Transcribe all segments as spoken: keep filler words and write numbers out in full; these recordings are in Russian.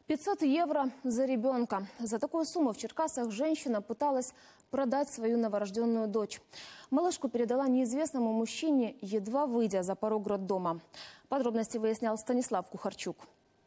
пятьсот евро за ребенка. За такую сумму в Черкасах женщина пыталась продать свою новорожденную дочь. Малышку передала неизвестному мужчине, едва выйдя за порог роддома. Подробности выяснял Станислав Кухарчук.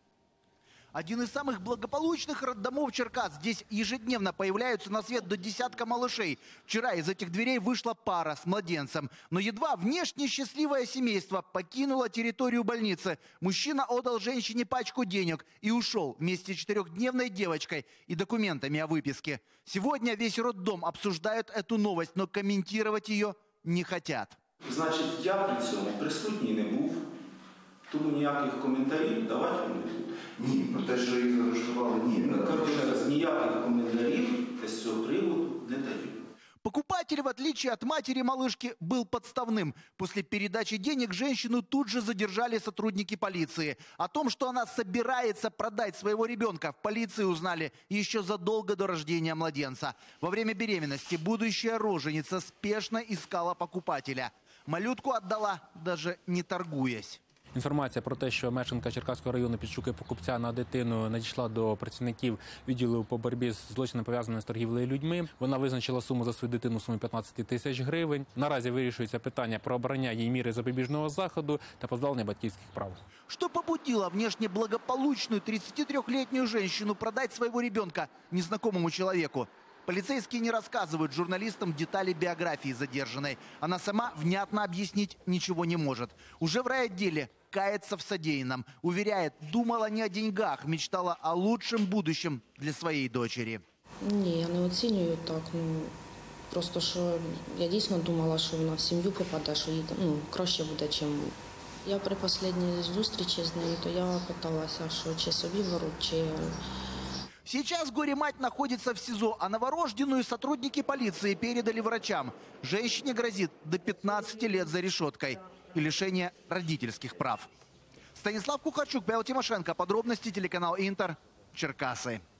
Один из самых благополучных роддомов Черкас. Здесь ежедневно появляются на свет до десятка малышей. Вчера из этих дверей вышла пара с младенцем. Но едва внешне счастливое семейство покинуло территорию больницы, мужчина отдал женщине пачку денег и ушел вместе с четырехдневной девочкой и документами о выписке. Сегодня весь роддом обсуждает эту новость, но комментировать ее не хотят. Значить, я при цьому присутній не був, тому ніяких коментарів давати не буду. Ні, про те, що їх заарештували, ні. Ніяких коментарів з цього приводу не даю. Покупатель, в отличие от матери малышки, был подставным. После передачи денег женщину тут же задержали сотрудники полиции. О том, что она собирается продать своего ребенка, в полиции узнали еще задолго до рождения младенца. Во время беременности будущая роженица спешно искала покупателя. Малютку отдала, даже не торгуясь. Інформація про те, що мешканка Черкаського району підшукує покупця на дитину, надійшла до працівників відділу по боротьбі з злочинами, пов'язаними з торгівлею людьми. Вона визначила суму за свою дитину в сумі п'ятнадцять тисяч гривень. Наразі вирішується питання про обрання їй міри запобіжного заходу та позбавлення батьківських прав. Что побудило внешне благополучную тридцатитрёхлетнюю женщину продать своего ребенка незнакомому человеку? Полицейские не рассказывают журналистам детали биографии задержанной. Она сама внятно объяснить ничего не может. Уже в райотделе кается в содеянном. Уверяет, думала не о деньгах, мечтала о лучшем будущем для своей дочери. Ні, я не оцінюю так. Ну, просто, що я дійсно думала, що вона в сім'ю попаде, що їй ну, краще буде, чим. Я при останній зустрічі з ним, то я питалася, що чи собі беруть, чи... Сейчас горе-мать находится в СИЗО, а новорожденную сотрудники полиции передали врачам. Женщине грозит до пятнадцати лет за решеткой и лишение родительских прав. Станислав Кухарчук, Павел Тимошенко. Подробности телеканал Интер. Черкасы.